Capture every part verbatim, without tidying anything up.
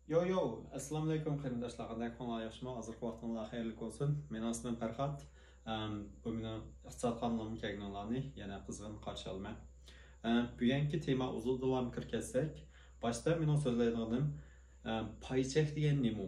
Yo yo, assalomu alaykum qarindoshlar, qanday kunlar yaxshimi? Hozirgi vaqtinglar xayrli bo'lsin. Mening ismim Farhod. Bu mening iqtisod qonunining kenglarni yana qizg'in qarshi olman. Bugungi tema uzun davom kirkazsak, boshda mening so'zlaydiganim paycheck degan nima?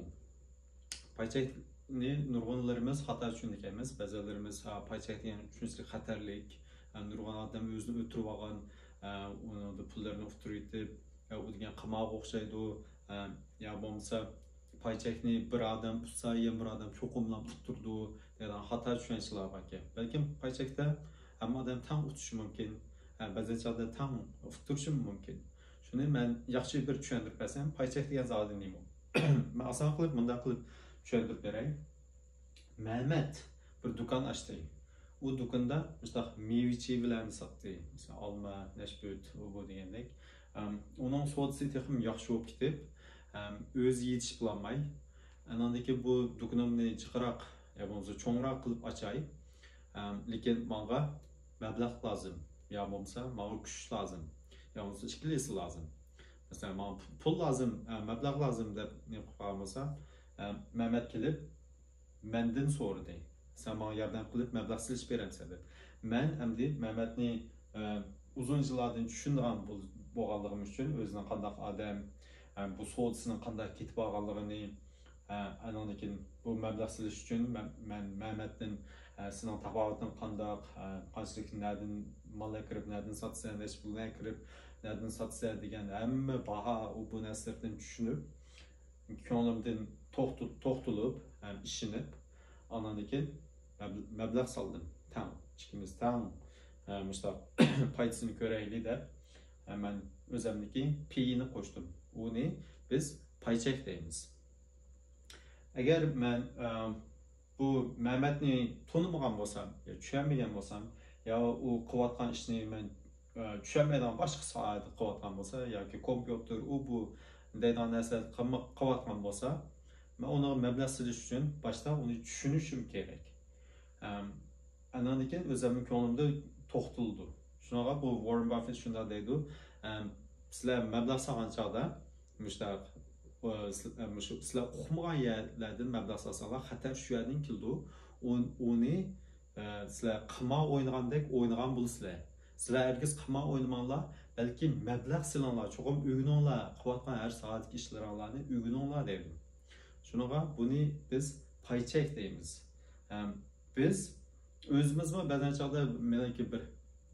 Paycheckni nurg'unlarimiz xato tushunganmiz. Ba'zilarimiz paycheck degan tushunishlik xatarlik, nurg'un odam o'zini o'tirib olgan, uni pullarini o'tirib, u degan qamoqqa o'xshaydi. Ya bo'lmasa paycheckni bir odam tutsa, yana bir odam cho'qimlab tuttirdi degan xato tushunishlar bor ekan. Balkim paycheckda hamma odam tang o'tishi mumkin, ba'zi chog'da tang tuttirishi mumkin. Shuni men yaxshi bir tushuntirib bersam, paycheck degan zodi nima? Men oson qilib bunday qilib tushuntirib beray. Mehmet bir do'kon ochdi. U do'konda mustaq meva-chevalarni sotdi. Masalan, olma, nashbut, u bu degandek. Uning savdosi texim yaxshi bo'lib ketib, o'zi yetish bilanmay, anandaki bu do'konimni jiqroq, ya bo'lmasa cho'ngroq qilib ochay. Lekin menga mablag' lozim, ya bo'lmasa menga kuch lozim, ya bo'lmasa ishkilisi lozim. Masalan, menga pul lozim, mablag' lozim deb ne qilmoqsa, Mehmet kelib mendan so'radi. Sen menga yordam qilib mablag' silish beramisan deb. Men endi Mehmetni uzun yillardan tushungan bo'lganligim uchun o'zining qanday odam, bu savdosining qanday ketib olganligini, anandaki bu mablag' silish uchun men Mehmetdan sening tabovuting qanday, qanchalik nerdan mallar kirib, nerdan sotsa, necha puldan kirib, nerdan sotsa degan hamma baho u bu narsalardan tushunib, ko'nglimdan to'xtalib, ishinib, anandaki mablag' soldim. Tam, ikkimiz tam mustaq foydasini ko'raylik deb men o'zimniki piyini qo'shdim. Uni biz paycheck deymiz. Agar men bu Mehmetni tanımagan bo'lsam, yo tushunmagan bo'lsam, yo u qilayotgan ishni men tushunmaydigan boshqa sohada qilayotgan bo'lsa, yoki kompyuter u bu deydigan narsalar qilayotgan bo'lsa, men uni mablag' silish uchun boshda uni tushunishim kerak. Andan keyin o'zimning ko'nglimda to'xtaldi. Shunaqa bu Warren Buffett shunday deydi, sizlar mablag' solgan chog'da, mushtaq sizlar o'qimagan yerlardan mablag' solsalar, xatar shu yerdan keldi. Uni sizlar qimor o'ynagandek o'ynagan bo'lsizlar. Sizlar ergiz qimor o'ynamanglar, balki mablag' silinglar, cho'qim o'yininglar, qilayotgan har soatdagi ishlaringlarni o'yininglar deydi. Shunaqa buni biz paycheck deymiz. Biz o'zimizmi ba'zan chog'da meniki bir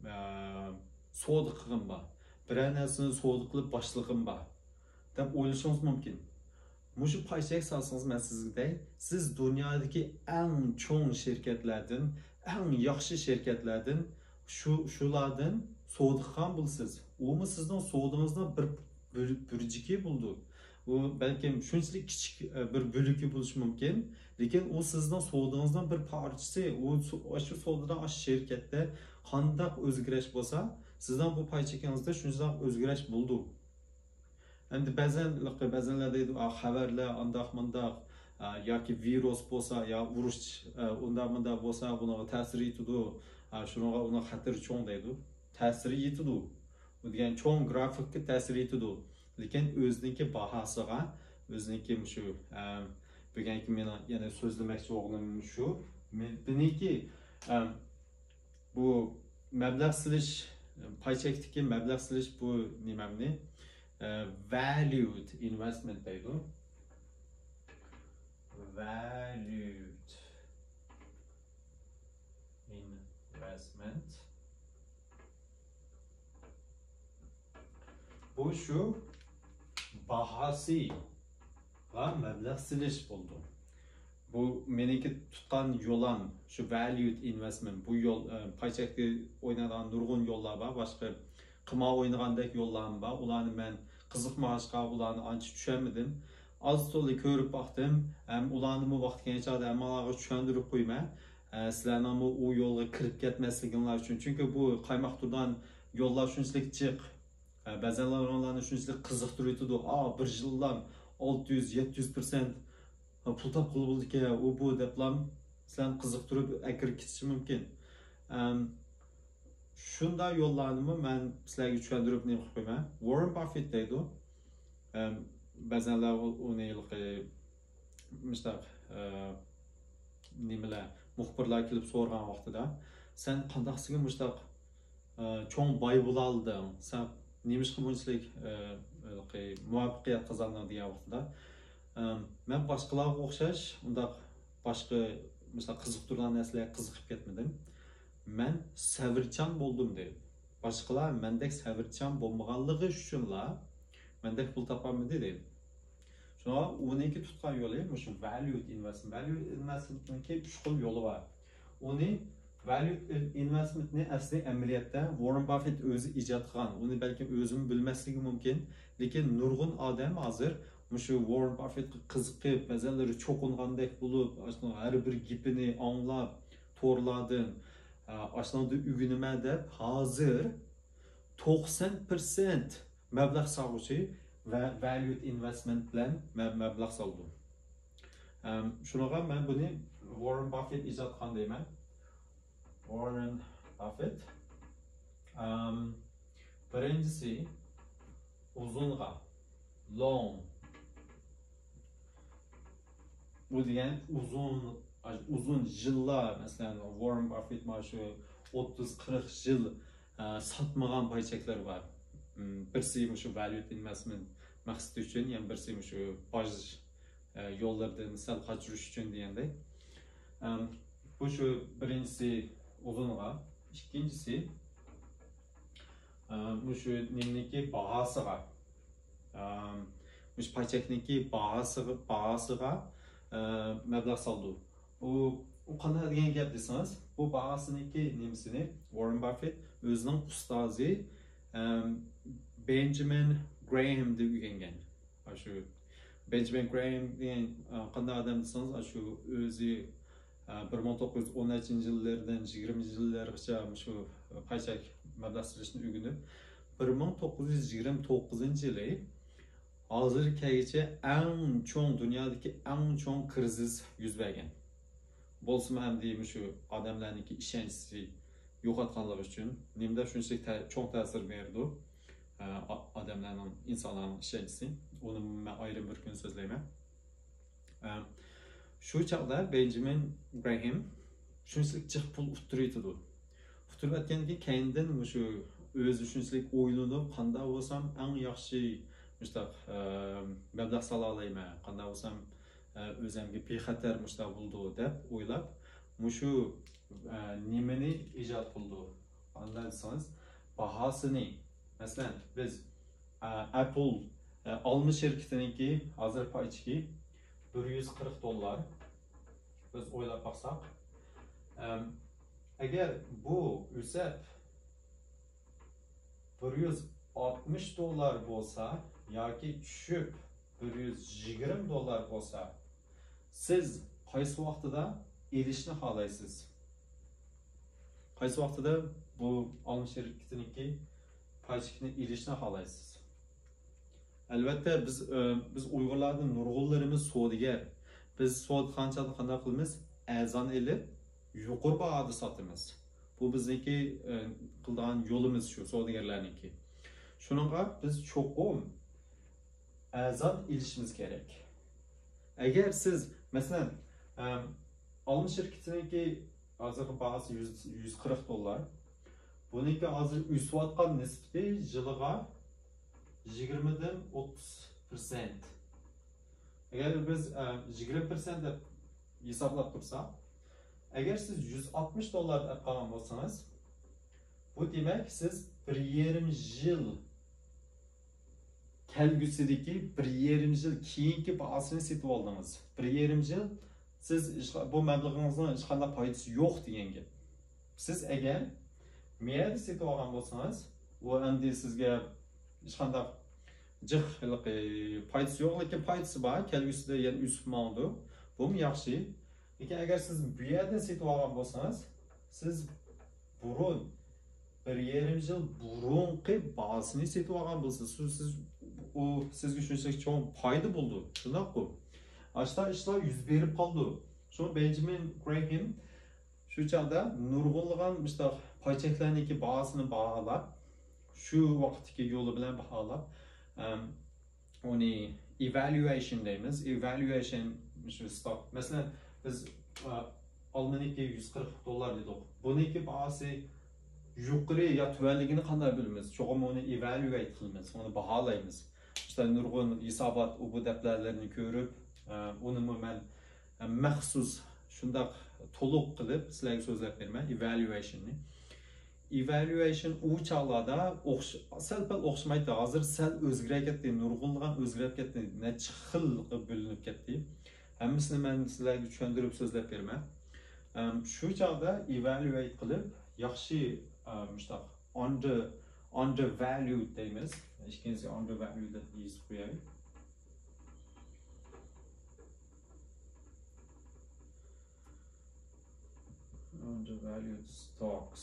savdo qilgan bor. Bir narsani savdo qilib boshlig'im bor deb o'ylashingiz mumkin. Mushu paycheck solsangiz men sizga siz dunyodagi eng cho'ng shirkatlardan, eng yaxshi shirkatlardan shu shulardan savdo qilgan bo'lsiz. Umi sizning savdongizning bir burjiki bo'ldi. U balkim shunchalik kichik bir bo'ligi bo'lishi mumkin, lekin u sizning savdongizning bir parchasi. U shu savdoda, shu shirkatda qanday o'zgarish bo'lsa, sizdan bu paycheckingizda shunchalik o'zgarish bo'ldi. Endi ba'zan ba'zanlar deydi, xabarlar andaq mundaq yoki virus bo'lsa, yo urush undaq mundaq bo'lsa, bunaqa ta'sir etadi. Shunaqa uni xatiri cho'ng deydi. Ta'siri etadi. Bu degan cho'ng grafikka ta'sir etadi. Lekin o'ziniki bahosiga, o'ziniki shu bugungi men yana so'zlamoqchi bo'lganim shu, meniki bu mablag' silish, paycheckdagi mablag' silish bu nimamni valued investment deydi. Valued investment. Bu şu bahası va mablag' silish bo'ldi. Bu meniki tutgan yo'lan, shu valued investment, bu yo'l paycheckda o'ynagan nurg'un yo'llar bor, boshqa qimor o'ynagandek yo'llar bor. Ularni men qiziqmashqa, ularni ancha tushunmadim. Az to'la ko'rib baqdim, ham ularni bu vaqt kelganda hammalarga tushuntirib qo'yma. Sizlarning u yo'lga kirib ketmasliginglar uchun. Chunki bu qaymoq turgan yo'llar shunchalik jiq. Ba'zanlar onlarni shunchalik qiziqtirib, "A, bir yildan olti yuz yetti yuz foiz pul topib bo'ldi-ki, u bu" deblam sizlarni qiziqtirib akirib ketishi mumkin. Shunday yo'llarni men sizlarga tushuntirib ne qilib qo'yman. Warren Buffett deydi, ba'zanlar uni mustaq nimalar muxbirlar kelib so'rgan vaqtida sen qandaqsiga mustaq cho'ng boy bo'la olding, sen nimishqa bunchalik muvaffaqiyat qozonding degan vaqtida men boshqalarga o'xshash undaq boshqa mustaq qiziqtirgan narsalarga qiziqib ketmadim. Men sabrchan bo'ldim deydi. Boshqalar mendek sabrchan bo'lmaganligi uchunlar mendek pul topolmadi deydi. Shuna uniki tutgan yo'li shu value investment. Value investment'ningki uch xil yo'li bor. Uni value investment'ni asli amaliyotda Warren Buffett o'zi ijod qilgan. Uni balki o'zim bilmasligi mumkin, lekin nurg'un odam hozir shu Warren Buffettga qiziqib, ba'zanlari cho'qingandek bo'lib, har bir gapini anglab, to'rlardan aslında ügünüme de hazır to'qson foiz mablag' soluvchi ve value investment bilan mablag' soldim. Shunaqa men buni Warren Buffett ijod qilgan deyman. Warren Buffett birinchisi uzunga, long. Bu degan uzun uzun yıllar, mesela Warren Buffett şu o'ttiz qirq yıl satmagan paycheklar var. Birisi şu value investment maqsadi uchun, yani birisi şu baj yo'llardan sal qochirish uchun degandek. Bu şu birinchisi uzunga, ikkinchisi bu şu nimniki bahasiga. Bu paychekniki bahasiga bahasiga mablag' soldi. Bu o qanday degan gap desangiz, bu bahasiniki nimasini Warren Buffett o'zining ustozi Benjamin Graham deb o'rgangan. Shu Benjamin Graham degan qanday odam desangiz, shu o'zi bir ming to'qqiz yuz o'n uchinchi yillardan yigirmanchi yillargacha shu paychak mablag' solishni o'rganib, bir ming to'qqiz yuz yigirma to'qqizinchi yili hozirgacha eng cho'ng dunyodagi eng cho'ng krizis yuz bergan. Bo'lsin ham deymiz shu odamlarniki ishonchi yo'qotganligi uchun nimda shunchalik cho'ng ta'sir berdi odamlarning, insonlarning ishonchisi. Uni men ayrim bir kun so'zlayman. Shu chaqda Benjamin Graham shunchalik jiq pul utirib utirib aytganki, keyindan shu o'zi shunchalik o'ylanib, qanday bo'lsam eng yaxshi mustaq mablag' sola olayman, qanday bo'lsam o'zimga bexatar mustaq bo'ldi deb o'ylab, shu nimani ijod qildi. Qanday desangiz, bahosini, masalan, biz Apple olma shirkatiniki hozir paychiki bir yuz qirq dollar. Biz o'ylab baqsak, agar bu o'sab bir yuz oltmish dollar bo'lsa yoki tushib bir yuz yigirma dollar bo'lsa, siz qaysi vaqtida erishni xohlaysiz? Qaysi vaqtida bu olma shirkatiniki paychikni erishni xohlaysiz? Albatta biz biz Uyg'urlarning nurg'unlarimiz savdogar. Biz savdo qanchalik qanday qilamiz? Azon elib yuqori bahoda sotamiz. Bu bizniki qilgan yo'limiz shu savdogarlarniki. Shuningga biz cho'qim azon ilishimiz kerak. Agar siz masalan olma shirkatiniki hozirgi bahosi yuz qirq dollar. Buniki hozir o'sayotgan nisbati yiliga yigirmadan o'ttiz foiz. Agar biz yigirma foiz deb hisoblab tursak, agar siz yuz oltmish dollar deb qolgan bo'lsangiz, bu demak siz bir yarim yil kelgusidagi bir yarim yil keyingi bahosini setib oldingiz. Bir yarim yil siz bu mablag'ingizning hech qanday foydasi yo'q degan gap. Siz agar miyada setib olgan bo'lsangiz, u endi sizga hech qanday jiq foydasi yo'q, lekin foydasi bor, kelgusida yana o'sib ma'lumdi. Bu yaxshi. Lekin agar siz bu yerdan setib olgan bo'lsangiz, siz burun bir yarim yil burunqi bahosini setib olgan bo'lsangiz, siz u sizga shunchalik cho'ng foyda bo'ldi. Shunday-ku. Ashta ishlar yuz berib qoldi. Shu Benjamin Graham shu chaqda nurg'unlagan mustaq paychaklarniki bahosini baholab, shu vaqtdagi yo'li bilan baholab, onu evaluation deymiz. Evaluation şu stock. Mesela biz Almaniyaki yüz qirq dollar dedik. Buniki bahası yuqori ya tuvanligini qanday bilamiz? Cho'qim onu evaluate qilamiz, onu baholaymiz. İşte nurg'un hisobot bu daftarlarni ko'rib, uni men maxsus shundoq to'liq qilib sizlarga so'zlab berman evaluationni. Evaluation u chog'larda sal-pal o'xshamaydi. Hozir sal o'zgarib ketdi, nurg'unligan o'zgarib ketdi, necha xil qilib bo'linib ketdi. Hammasini men sizlarga tushuntirib so'zlab berman. Shu chog'da evaluate qilib, yaxshi mushtaq under undervalued deymiz. Ikkinchisi undervalued deb yozib qo'yaylik. Undervalued stocks.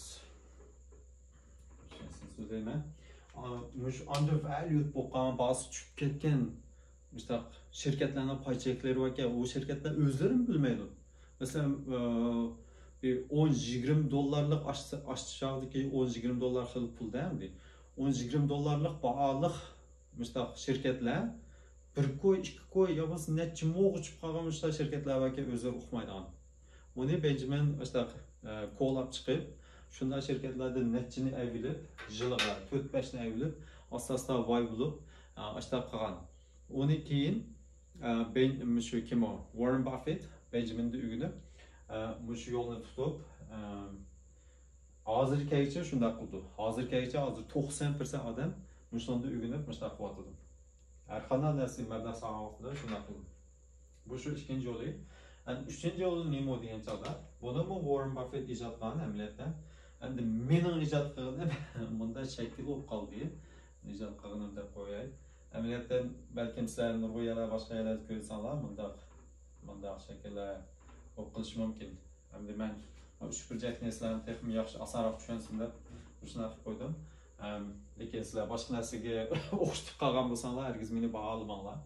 So'zlayman. Mush undervalued bo'lgan, ba'zi tushib ketgan mushtaq shirkatlarning pay cheklari va u shirkatlar o'zlari bilmaydi. Mesela o'n yigirma dollarlık aşağıdaki o'n yigirma dollar xil pul deyildi. o'n yigirma dollarlık bağlıq müstaq şirketler bir koy, iki koy ya biz neçe moğ uçup qalğan müstaq şirketler var ki özleri uqmaydan. Onu Benjamin müstaq qo'llab chiqib, shunday şirketlerde neçini evlib, yiliga to'rt besh ni evlib, asosda voy bo'lib, ashtaq qilgan. Onu keyin ben shu kim o? Warren Buffett Benjamin'de ügünü, şu yolunu tutup, hazır kayıcı şunda kıldı. Hazır kayıcı hazır to'qson foiz adam, müştanda ügünü müştak kuatıdı. Erkanlar dersi meblag sağlıklı şunda kıldı. Bu şu ikinci yolu. Yani üçüncü yolu neyim o diyen çağda? Bunu mu Warren Buffett icatlanan emniyetten? Yani benim icat kılığım bunda şekil olup kaldı. İcat kılığım da koyayım. Emniyetten belki sizler Nurguya'lar başka yerler görürsenler bunda bunda şekilde o'qilish mumkin. Hamda men uch proyektni sizlarni texnik yaxshi asarroq tushunsin deb shuni qilib qo'ydim. Lekin sizlar boshqa narsaga o'qishib qolgan bo'lsanglar, hargiz meni baholamanglar.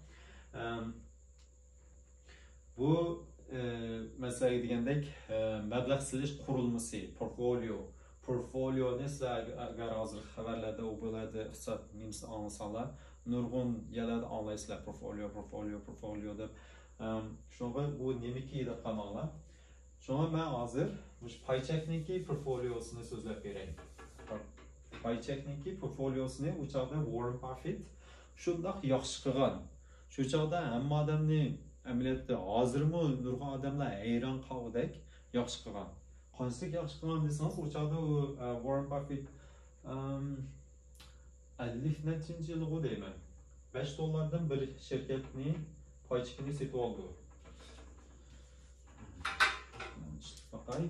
Bu mesela degandek mablag' silish qurilmasi, portfolio. Portfolioni sizlar agar hozir xabarlarda u bo'ladi, iqtisod minus anlasanlar, nurg'un yerlarda anglaysizlar portfolio, portfolio, portfolio deb. Şuna bu nemiki deb qamanglar. Şuna men hozir mush paychekniki portfoliosini so'zlab berayim. Paychekniki portfoliosini u chog'da Warren Buffett shundoq yaxshi qilgan. Shu chog'da hamma odamni amaliyotda hozirmi nurg'un odamlar hayron qolgudek yaxshi qilgan. Qanchalik yaxshi qilgan desangiz, u chog'da Warren Buffett ellik nechinchi yili deyman. besh dollardan bir shirkatni paychekini setib oldi. Bakay.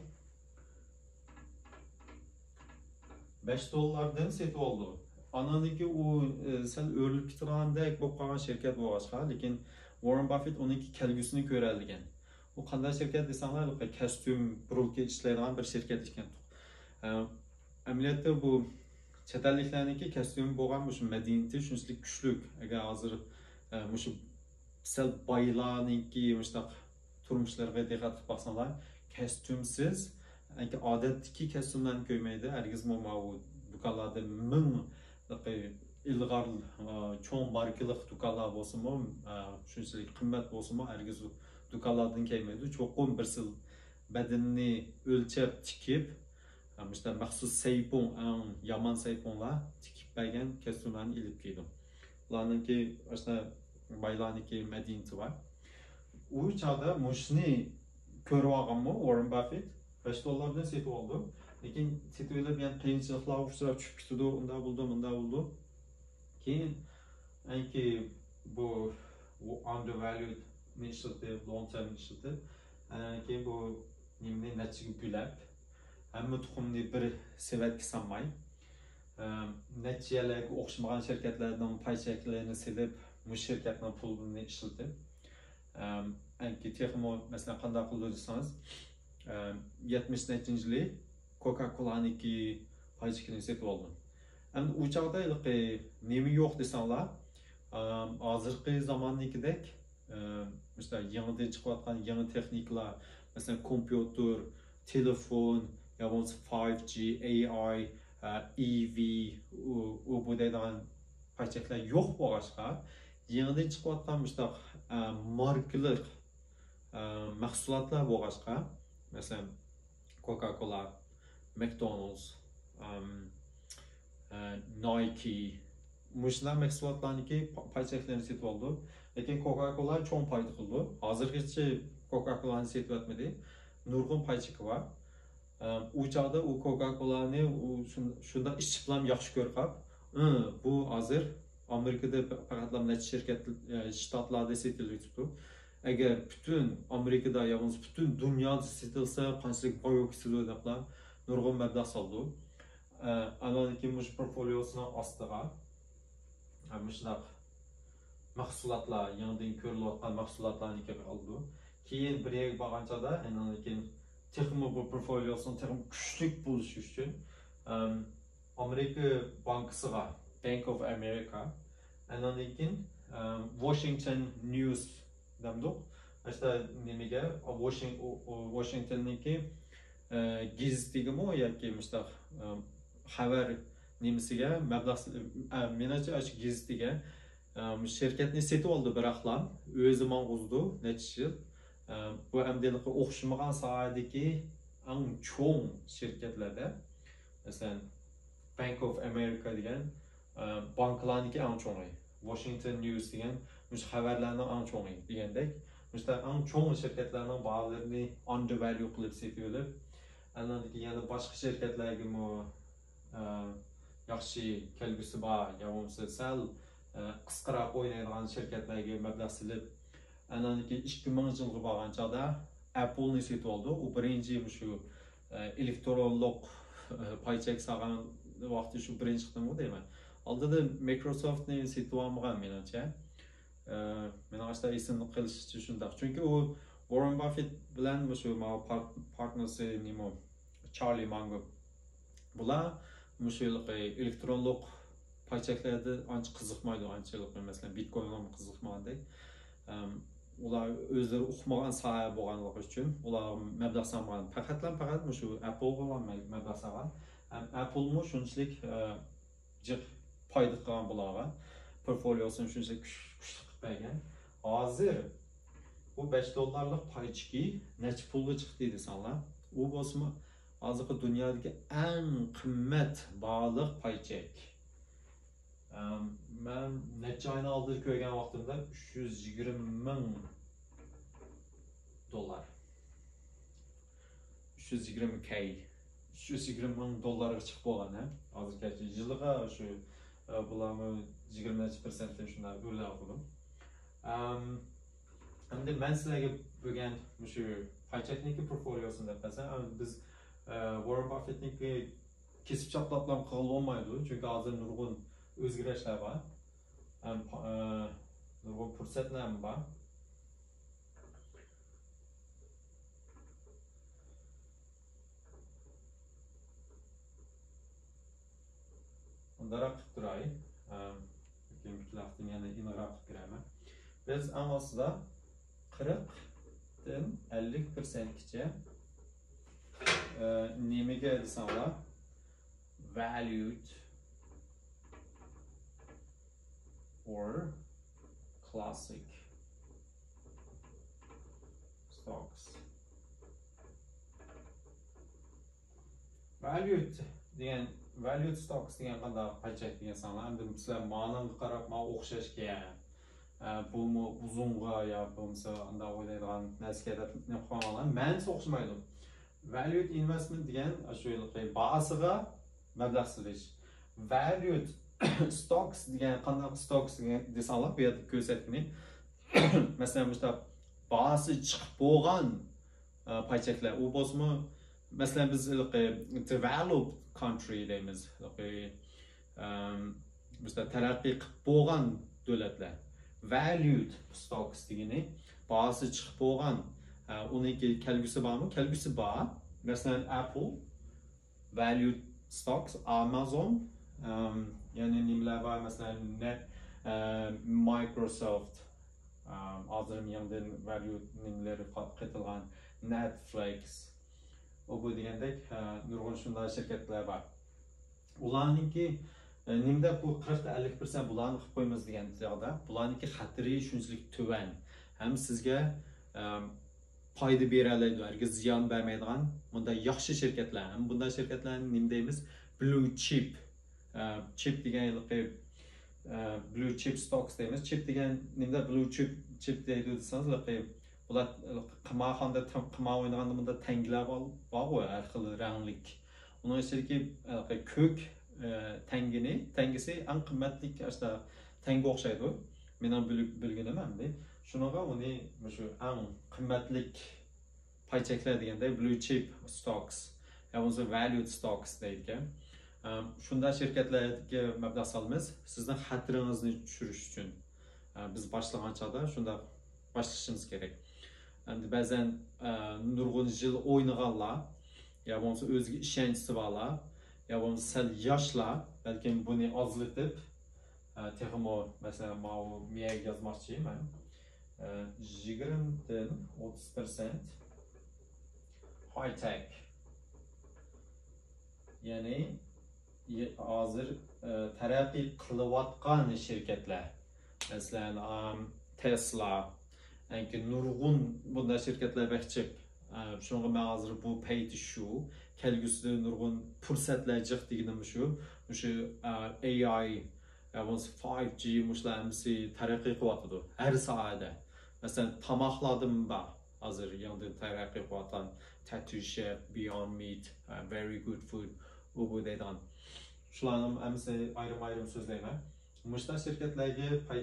besh dollardan setib oldi. Ananiki u sen o'rilib ketirgandek bo'lib qolgan shirkat bo'lg'achqa, lekin Warren Buffett uniki kelgusini ko'radigan. U qanday shirkat desanglar, kostyum, brulka ishlaydigan bir shirkat ekan. Amaliyotda bu chet elliklarniki kostyum bo'lgan shu madaniyati shunchalik kuchli. Agar hozir shu sel baylarniki mushtaq turmushlariga diqqat qilib baxsanlar, kostyumsiz, yani odatdagi kostyumlarni ko'rmaydi. Hargiz mo'ma u do'konlarda ming ilg'or cho'ng markalik do'konlar bo'lsa-mu, shunchalik qimmat bo'lsa-mu, hargiz do'konlardan kelmaydi. Cho'qim bir sil badanni o'lchab tikib, mushtaq maxsus saypon, yomon sayponlar tikib bergan kostyumlarni ilib keldi. Ularniki o'sha baylarniki madaniyati var. U çağda mushni ko'rib olganmi Warren Buffett besh dollardan setib oldi. Lekin setib olib yana qiyinchiliklar uchrab tushib ketdi, unda bo'ldi, bunda bo'ldi. Keyin anki bu undervalued nishlati, long term nishlati. Keyin bu nimni nachiga gulab, hamma tuxumni bir savatga solmay, nechalarga o'xshamagan shirkatlardan paycheklarini silib, bu şirketnin pulunu işletib, anki texmo mesela qanday qildi desangiz, yetmish nechinchi yili Coca-Cola'niki paychekini setib oldim. Endi u chog'da nemi yo'q desanglar, hozirgi zamonnikidek işte yangidan chiqayotgan yangi texnikalar, mesela kompyuter, telefon, ya bo'lmasa five G, A I, E V, u bu deydigan paycheklar yo'q bo'lg'achqa, yangidan chiqayotgan mustaq markalar mahsulotlar bo'lg'achqa, masalan Coca-Cola, McDonald's, um, uh, Nike, mushlar mahsulotlarniki paychaklarni setib oldi. Lekin Coca-Cola cho'ng payda qildi. Hozirgacha Coca-Cola'ni setib o'tmadi. Nurg'un paychaki bor. U chog'da u Coca-Cola'ni shunda ishchilar yaxshi ko'rib, bu hozir Amerikada faqatlam necha shirkat shtatlarda setilyapti. Agar butun Amerikada ya butun dunyoda setilsa, qanchalik boy o'ksiladilar, nurg'un mablag' soldi. Anoniki mush portfoliosini ostiga mushlaq mahsulotlar, yangidan ko'rilayotgan mahsulotlarni kelib oldi. Keyin bir yerga borganchada, anoniki texmo bu portfoliosini texmo kuchli bo'lish uchun Amerika bankasiga, Bank of America, anoniki Washington News damdoq. İşte nemiga Washingtonniki gazetigami yoki mustaq xabar nemisiga mablag' menacha ash gazetiga shirkatni setib oldi biroqlar o'zi mang'uzdi necha yil. Bu amdiliqqa o'xshamagan sohadagi eng cho'ng shirkatlarda, masalan Bank of America degan banklarniki eng cho'ngi, Washington News degan mush xabarlarni eng cho'ngi degandek, mushlar eng cho'ng shirkatlarning ba'zilarini undervalue qilib setib olib, anandagi yana boshqa shirkatlarga mo yaxshi kelgusi bor, yo bo'lmasa sal qisqaroq o'ynaydigan shirkatlarga mablag' silib, anandagi ikki ming yilga borgan chog'da Apple'ni setib oldi. U birinchi shu elektronlik paychak solgan vaqti shu birinchi qadam deyman. Oldida Microsoftni setib olmagan menimcha. Men aslida esimni qilish shunday. Chunki u Warren Buffett bilan shu partnersi nima Charlie Munger bular shu elektronlik paychaklarda ancha qiziqmaydi, anchalik masalan Bitcoinga qiziqmagandek. Ular o'zlari o'qimagan soha bo'lganligi uchun ular mablag' solmagan. Faqatlan faqat shu Apple bilan mablag' solgan. Apple mu shunchalik jiq foyda qilgan bularga, portfoliosini shunchalik kuchli qilib bergan. Hozir bu besh dollarlik paychaki necha pulga chiqdi desanlar, u bo'lsa hozirgi dunyodagi eng qimmat baliq paychak. Ben necha oyni oldin ko'rgan vaqtimda uch yuz yigirma ming dollar. uch yuz yigirma k. uch yuz yigirma ming dollarga chiqib bo'lgan, ha. Hozirgacha yiliga shu bularni yigirma prosentdan shunday o'ylab qo'ydim. Endi men sizlarga bo'lgan shu paychakniki portfoliosini desam, biz Warren Buffettniki kesib chaplab qilib olmaydi, chunki hozir nurg'un o'zgarishlar bor. Nurg'un fursatlar bor. Ondaroq qilib turay. Keyin bitlaqdan yana inoqroq kiraman. Biz aslida qirqdan ellik prosentgacha nimaga desanlar valued or classic stocks. Valued degan valued stocks degan qanday paychak degan sanlar, endi sizlar ma'noga qarab ma o'xshash kerak. Bu mu uzunga ya bo'lmasa unda o'ylaydigan narsaga deb qo'yganlar. Men o'xshamaydi. Valued investment degan shu ba'ziga mablag' solish. Valued stocks degan qanday stocks desanlar bu yerda ko'rsatgani. Masalan, bu ba'zi chiqib bo'lgan paychaklar u bo'lsa, masalan biz developed country deymiz. Biz taraqqiy qilib bo'lgan davlatlar. Valued stocks degani ba'zi chiqib bo'lgan, uniki kelgusi bormi? Kelgusi bor. Masalan, Apple valued stocks, Amazon, um, yani nimalar bor, masalan, net, uh, Microsoft, um, hozir yangidan valued nimalari qaytilgan, Netflix, u bu degandek nurg'un shunday shirkatlar bor. Ularniki Nimda bu qirq ellik persent bularni qilib qo'yamiz degan joqda, bularniki xatri shunchalik tuvan. Ham sizga foyda bera oladi, hargiz ziyon bermaydigan bunda yaxshi shirkatlar. Ham bunday shirkatlarni nim deymiz? Blue chip. Chip deganlik blue chip stocks deymiz. Chip degan nimda blue chip chip deydi desangiz, bular qimorxonada qimor o'ynaganda bunda tanglar bor, har xil ranglik. Onun içindeki kök tengini, tengisi en kıymetli işte tengi okşaydı. Benim bilgim emdi. Şunaga onu şu en kıymetli payçekler diyende blue chip stocks, ya bunu valued stocks deydi. Şunda şirketlerge meblag salımız sizden hatırınızı düşürüş için biz başlayan çağda şunda başlaşınız gerek. Yani bazen nurgun yıl oynağanlar ya bo'lmasa o'ziga ishonchisi borlar, ya bo'lmasa sal yoshlar, balkim buni ozlitib, texmo masalan mana bu miyaga yozmoqchiman. yigirmadan o'ttiz persent high tech. Ya'ni hozir taraqqiy qilayotgan shirkatlar. Masalan Tesla, yani nurg'un bunday shirkatlar bakchiq. Şunga men hozir bu payti shu, kelgusida nurg'un fursatlar jiq deganim shu, o'sha A I, five G mushlarimizni taraqqiy qilyapti har soatda. Masalan, tomoqlardim bor, hozir yangi taraqqiy qilayotgan Tattoo Chef, Beyond Meat, uh, very good food, u bu deydan. Shularning hammasi ayrim-ayrim so'zlayman. Mushlar shirkatlarga pay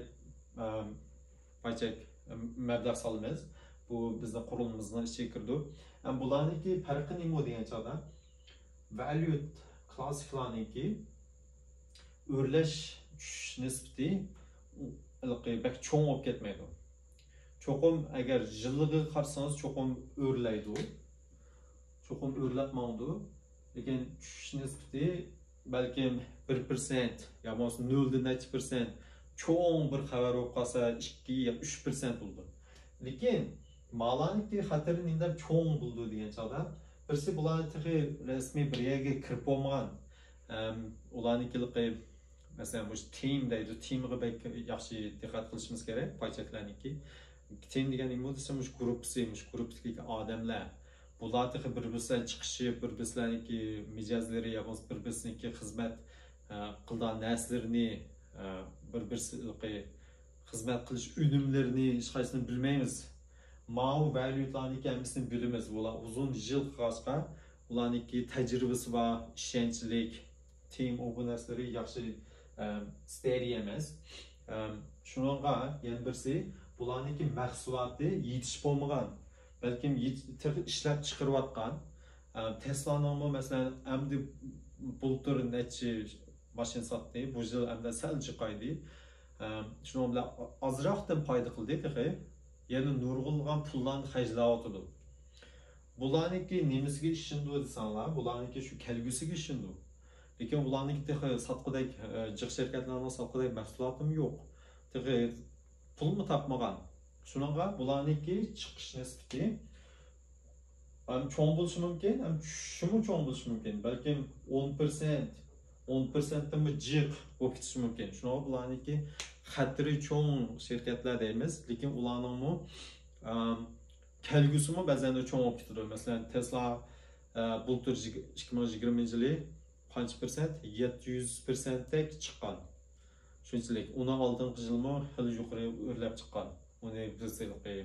paychek mablag' solamiz. Bu bizning qurulmamizning ichiga kirdi. Ham bularniki farqi nima degan chog'da value classlarniki o'rlash tushish nisbati bak cho'ng bo'lib ketmaydi. Cho'qim agar yillig'i qarasangiz cho'qim o'rlaydi. Cho'qim o'rlatmaydi. Lekin tushish nisbati balkim bir persent yo bo'lmasa nol dan necha persent cho'ng bir xabar bo'lib qolsa ikki yo uch persent bo'ldi. Lekin malaniki xatirini indam cho'ng bo'ldi degan chog'da birsi bularni rasmiy bir yerga kirib bo'lmagan, ularnikiligi masalan bu team deydi, teamga yaxshi diqqat qilishimiz kerak, paychaklarniki. Team degan nima desa, mush gruppasi, mush gruppadagi odamlar bularni bir-biridan chiqishib, bir-birlarniki mijozlari yo bo'lmasa bir-birsiniki xizmat qilgan narsalarni bir-birisiga xizmat qilish unumlarini hech qaysini bilmaymiz. Mau value'larniki hammasini bilamiz. Bular uzun yil qilg'achqa ularniki tajribasi va ishonchlik team o bu narsaları yaxshi steady emas. Shunga yana birsi bularniki mahsuloti yetishib bo'lmagan, balkim ishlab chiqarayotgan. Tesla'ning masalan amdi bultur nechi mashina sotdi, bu yil amda sal chiqaydi. Shunga bilan ozroqdan foyda qildi. Yani nurg'ulgan pullarni xarjlayotdi. Bularniki nimasiga ishindi desanlar, bularniki shu kelgusiga ishindi. Lekin bularniki sotqidek jiq shirkatlarning sotqidek mahsulotim yo'q. Tehi pulni topmagan. Shunga bularniki chiqish nisbati ham cho'ng bo'lishi mumkin, ham tushishi cho'ng bo'lishi mumkin. Balkim o'n persent, o'n persent dan jiq bo'lib ketishi mumkin. Shunga bularniki xatri cho'ng shirkatlar deymiz, lekin ularning kelgusimi ba'zan cho'ng bo'lib ketadi. Masalan, Tesla bultur ikki ming yigirmanchi yili qancha persent? yetti yuz persentdek chiqqan. Shunchalik, uni oldingi yilmi hali yuqori o'rlab chiqqan. Uni biz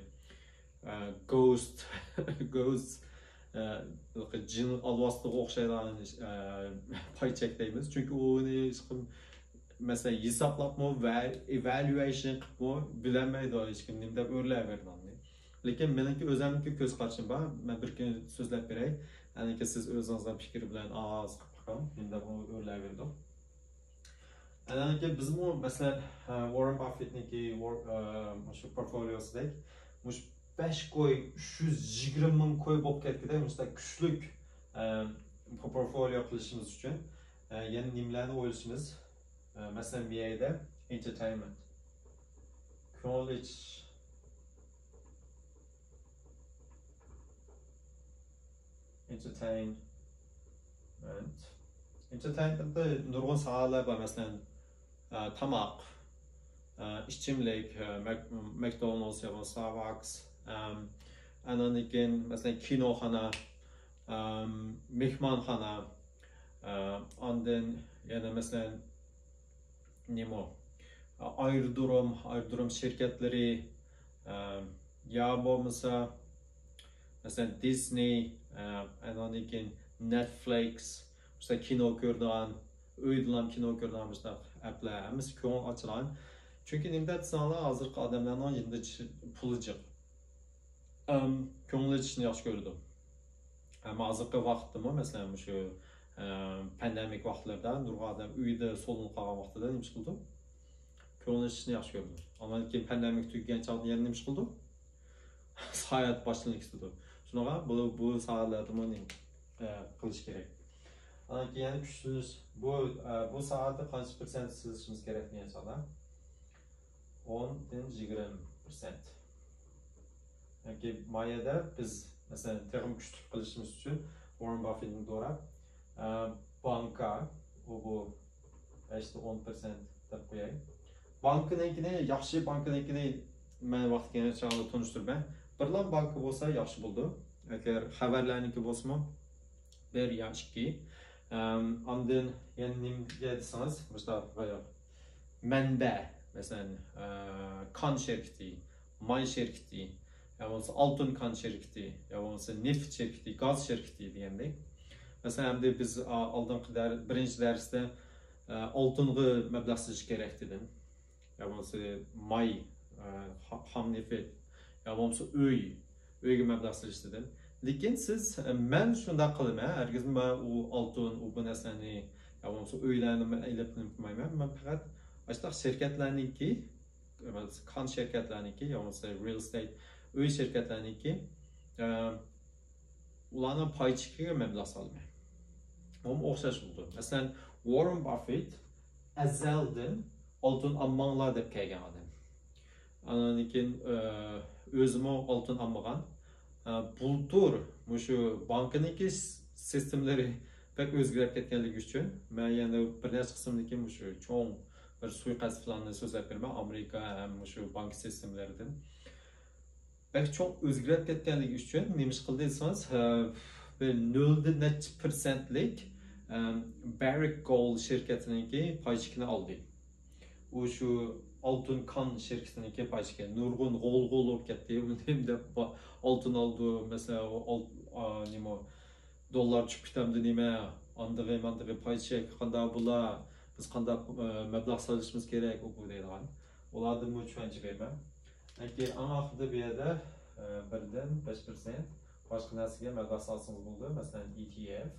ghost ghost jin alvosliga o'xshaydigan paychek deymiz. Chunki uni mesela hisoblabmi va evaluation qilib bilmaydi hech kim deb o'rlayveradi. Lekin meniki o'zimniki ko'z qarashim bor. Men bir kun so'zlab beray. Ya'ni siz o'zingizdan fikr bilan oz qilib deb o'rlayverdim. Ya'ni bizmi masalan Warren Buffettniki shu portfoliosidek mush besh qo'y uch yuz yigirma ming qo'y bo'lib ketganda mushta kuchlik portfolio qilishimiz uchun yana nimalarni o'ylashimiz. Mesela bir yerde entertainment, college, entertainment, Entertainment'da nurg'un sohalar bor, masalan, tamoq, ichimlik, McDonald's yoki Starbucks, andan keyin masalan kinoxona, mehmonxona, ondan yana masalan nima aerodrom, aerodrom şirketleri, ya bo'lmasa masalan Disney, andan keyin Netflix, işte kino ko'radigan, uydan kino ko'radigan işte applar hammasi ko'ngil ochilgan. Chunki nima desanlar, hozirgi odamlarning endi puli jiq. Um, ko'ngil ochishni yaxshi ko'rdim. Ammo hozirgi vaqtda masalan shu pandemik vaqtlarda nurg'un odam uyda so'linib qolgan vaqtida nima ish qildi? Ko'ngil ochishni yaxshi ko'rdim. Ondan keyin pandemik tugagan chog'da yana nima ish qildi? Hayot boshlanib ketdi. Shunaqa bu bu sohalarda nima qilish kerak? Yani kuchsiz bu bu soatda qancha prosent sizishimiz kerak degan savol. o'n dan yigirma prosent. Yoki mayada biz masalan texnik kuchli qilishimiz uchun Warren Buffettning do'rab banka bu işte o'n prosent deb qo'yay. Banknikini, yaxshi banknikini men vaqt kelgan chog'da tanishtirman. Birlam banki bo'lsa yaxshi bo'ldi. Agar xabarlarniki bo'lsa bir ya ikki. Um, Ondan yani nimga desangiz, mesela manba, mesela uh, kan şirketi, may şirketi, ya bo'lmasa oltin kan şirketi, ya bo'lmasa neft şirketi, gaz şirketi degandek. Mesela hamda biz oldingi dar birinchi darsda oltinga mablag' sizish kerak dedim. Ya bo'lmasa may, ham neft, ya bo'lmasa uy, uyga mablag' sizish dedim. Lekin siz men shunda qilaman, hargiz men u oltin, u bu narsani, ya bo'lmasa uylarni aylab qilmayman. Men faqat ashta shirkatlarniki, kan shirkatlarniki, ya bo'lmasa real estate uy shirkatlarniki, ularning pay chiqiga mablag' solaman. Bu o'xshash bo'ldi. Masalan, Warren Buffett azaldan oltin olmanglar deb kelgan odam. Andan keyin o'zim oltin olmagan. Bultur, şu bankaniki sistemleri pek o'zgarib ketganligi uchun men yana bir necha qismniki shu cho'ng bir suiqasd planini so'zlab beraman. Amerika ham shu bank sistemlaridan pek cho'ng o'zgarib ketganligi uchun nima ish qildi desangiz, bir nol necha prosentlik Barrick Gold şirketiniki paychikini oldi. U shu oltin kan şirketiniki paychiki nurg'un g'ol-g'ol bo'lib ketdi. Unda oltin oldu, mesela o nima dollar chiqib ketamdi nima, andig'i mandig'i paychek qanday bo'lar, biz qanday mablag' solishimiz kerak u bu deydigan. Ularni men tushuncha berman. Lekin eng oxirida bu yerda birdan besh prosent boshqa narsaga mablag' solsangiz bo'ldi. Masalan, E T F,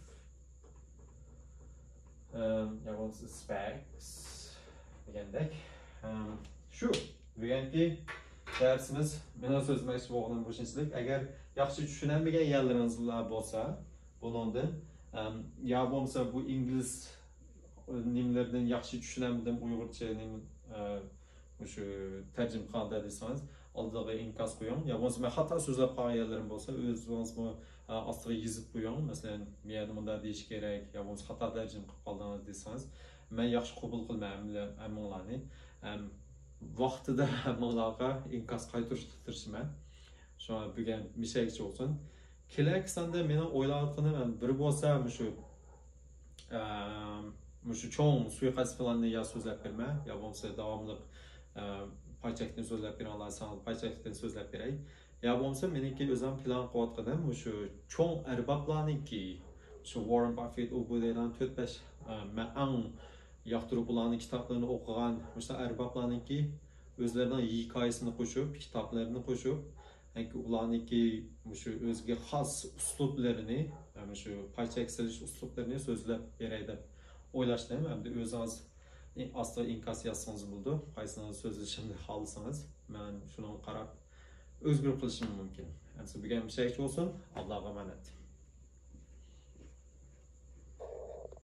ya bo'lmasa SPACs degandek. Shu deganki dersimiz meni so'zlamoqchi bo'lganim bu shunchalik. Agar yaxshi tushunadigan yerlaringiz bo'lsa, bundan ya bo'lmasa bu ingliz nimalardan yaxshi tushunamadim, uyg'urcha nim shu tarjima qildi desangiz, oldiga inkas qo'ying. Ya bo'lmasa men xato so'zlab qolgan yerlarim bo'lsa, o'zingiz bu ostiga yozib qo'ying. Masalan, men bunda deyish kerak, ya bo'lmasa xato tarjima qilib qoldingiz desangiz, men yaxshi qabul qilmayman ammolarni. Vaqtida hammalarga inkas qaytarishman. Şu an bugün mishakchi olsun. Kelakisanda meni o'ylayotganim bir bo'lsa, shu shu cho'ng suiqasd planini ya so'zlab berma, ya bo'lmasa davomli paychakni so'zlab bera olasan, paychakdan so'zlab beray. Ya bo'lmasa meniki o'zim plan qilayotganim shu cho'ng arboblarniki, shu Warren Buffett u bu deydigan to'rt besh men eng yoqtirib ularning kitoblarini o'qigan, o'sha arboblarniki o'zlarining hikoyasini qo'shib, kitoblarini qo'shib, yani ularniki shu o'ziga xos uslublarini, yani shu paychak silish uslublarini so'zlab beray deb o'ylashdim. Hamda o'zingiz aslo inkas yozsangiz bo'ldi. Qaysini so'zlashimni xohlasangiz, men shuni qarab o'zgarib qilishim mumkin. Endi bugun bir şey olsun. Allohga emanet.